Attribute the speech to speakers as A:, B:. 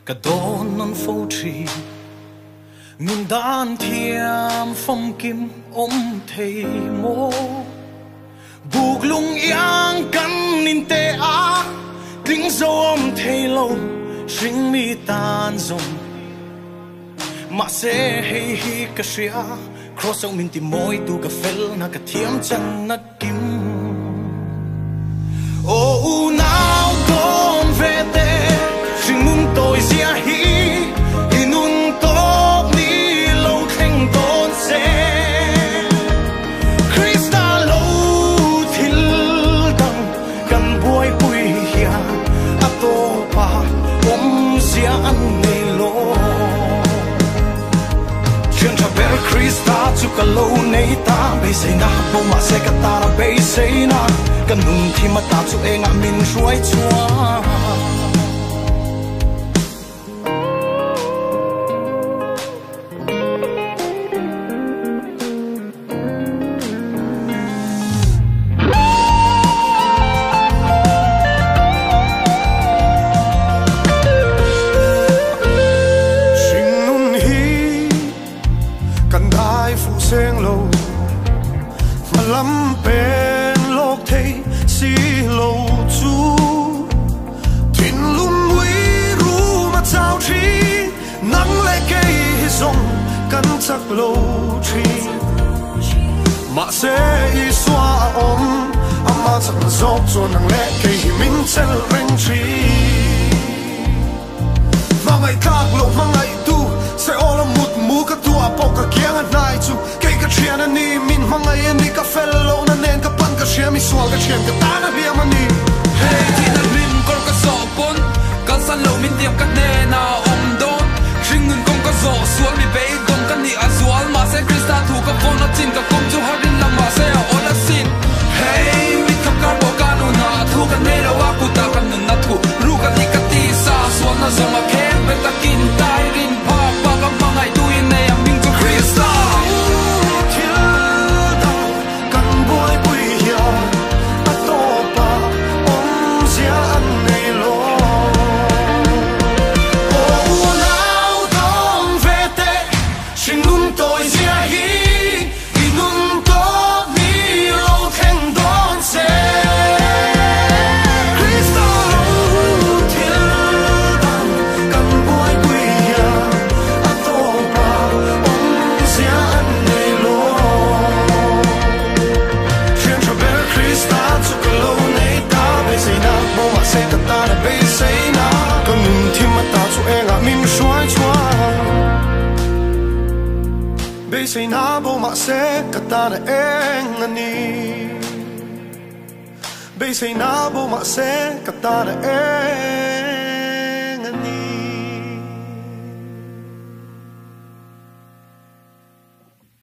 A: cả đón non phô trì nghìn đan thiam phong kim ôm thầy mô buộc lung yang căn nín tê á kính dâu ôm thầy lâu sinh mi tan rồng mà sẽ hay hi cả xia cross ông mình tìm môi tu cà phê na cả thiam chân na kim ô nào con về tê sinh muốn tôi xia hi inun tốt ni lâu thanh tôn sẽ Krista lâu thil đằng cần buổi bụi hia ato pa om xia ăn nei lo chuyện cha bé Krista chu cả lâu nei ta bây giờ na bo mà sẽ cả ta ra bây giờ na cần nun thì mà ta chu e ngã min suai chua
B: sen lâu mà lắm bên lộc thấy xí lâu chú thìn lung quý ru mà trao chi nắng lệ cây rong cắn chắc lâu chi mà sẽ y xoa ôm mà chẳng gió cho nắng lệ cây mình chân rèn chi mà ngày khác lâu mà ngày tu sẽ ôm một mũ cái tua bọc cái kia ngăn này chú cái chuyện anh đi mình mang ngày anh đi cà phê lâu nên nên cái pan cái chuyện mình xóa cái chuyện cái ta đã biết mà đi
C: hey thì anh mình còn có gió bún cái san lâu mình tiệm cái nề nào ôm đón riêng người còn có gió xuống bị bể đông cái nị à gió mà sẽ Krista thu cái phone nó chín cái công chú harin làm mà sẽ ở là xin hey mình không có bỏ cái nụ na thu cái nề đâu à cụ ta cái nụ na thu ru cái nị cái tì sa xuống nó giống mà kém bên ta kín tai rin pa pa cái mang ngày tu in này mình cho Krista
B: Say na bo ma se kata na eng ani Bay say na bo ma se kata na eng